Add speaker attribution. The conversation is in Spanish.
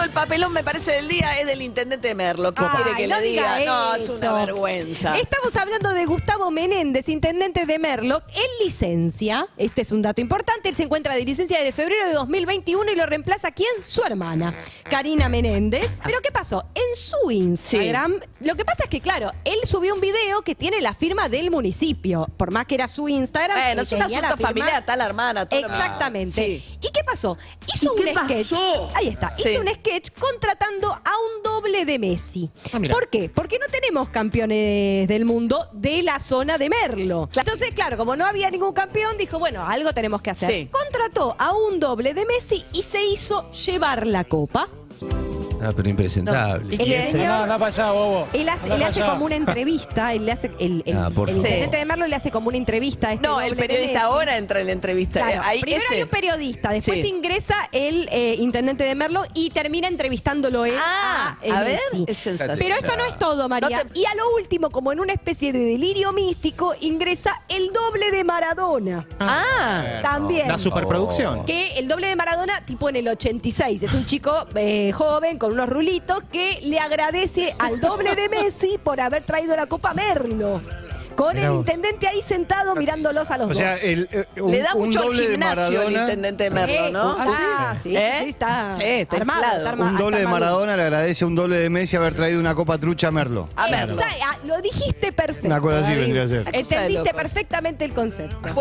Speaker 1: el papelón, me parece, del día es del intendente de Merlo. ¿Qué quiere que le diga? No, es una vergüenza.
Speaker 2: Estamos hablando de Gustavo Menéndez, intendente de Merlo, en licencia. Este es un dato importante. Él se encuentra de licencia desde febrero de 2021 y lo reemplaza ¿quién? Su hermana, Karina Menéndez. Pero ¿qué pasó? En su Instagram, lo que pasa es que, claro, él subió un video que tiene la firma del municipio. Por más que era su Instagram.
Speaker 1: Bueno, es un asunto familiar, está la hermana.
Speaker 2: Exactamente.
Speaker 1: Sí.
Speaker 2: ¿Y qué pasó? Hizo un sketch. Ahí está.
Speaker 1: Sí.
Speaker 2: Hizo un sketch contratando a un doble de Messi. ¿Por qué? Porque no tenemos campeones del mundo de la zona de Merlo. Entonces, claro, como no había ningún campeón, dijo, bueno, algo tenemos que hacer.
Speaker 1: Sí.
Speaker 2: Contrató a un doble de Messi y se hizo llevar la copa.
Speaker 3: Ah, pero impresentable.
Speaker 2: El señor,
Speaker 4: Anda para allá, bobo.
Speaker 2: él hace como una entrevista, él le hace, el
Speaker 3: por favor.
Speaker 2: intendente de Merlo le hace como una entrevista a este
Speaker 1: No, el
Speaker 2: doble de
Speaker 1: periodista
Speaker 2: Messi.
Speaker 1: ahora entra en la entrevista.
Speaker 2: Claro,
Speaker 1: Ahí,
Speaker 2: primero hay un periodista, después
Speaker 1: Sí.
Speaker 2: ingresa el intendente de Merlo y termina entrevistándolo él a
Speaker 1: ver,
Speaker 2: Messi.
Speaker 1: es sensacional.
Speaker 2: Pero esto no es todo, María.
Speaker 1: No te-
Speaker 2: Y a lo último, como en una especie de delirio místico, ingresa el doble de Maradona. También.
Speaker 4: La superproducción.
Speaker 2: Que el doble de Maradona, tipo en el 86, es un chico joven con unos rulitos que le agradece al doble de Messi por haber traído la Copa Merlo. Con
Speaker 4: Mirá
Speaker 2: el
Speaker 4: vos.
Speaker 2: intendente ahí sentado mirándolos a los
Speaker 5: O
Speaker 2: dos.
Speaker 5: sea,
Speaker 1: Le da
Speaker 5: un
Speaker 1: mucho
Speaker 5: doble de
Speaker 1: gimnasio el
Speaker 5: Maradona.
Speaker 1: intendente de Merlo, ¿no?
Speaker 2: Sí, está,
Speaker 1: Sí, está
Speaker 2: armado.
Speaker 1: inflado.
Speaker 2: Está armado,
Speaker 5: Un doble
Speaker 2: está
Speaker 5: de
Speaker 2: armado.
Speaker 5: Maradona le agradece a un doble de Messi haber traído una copa trucha a Merlo.
Speaker 1: A Merlo.
Speaker 2: Lo dijiste perfecto.
Speaker 5: Una cosa así
Speaker 2: David.
Speaker 5: vendría a ser.
Speaker 1: Una cosa de
Speaker 2: Entendiste
Speaker 1: locos.
Speaker 2: perfectamente el concepto.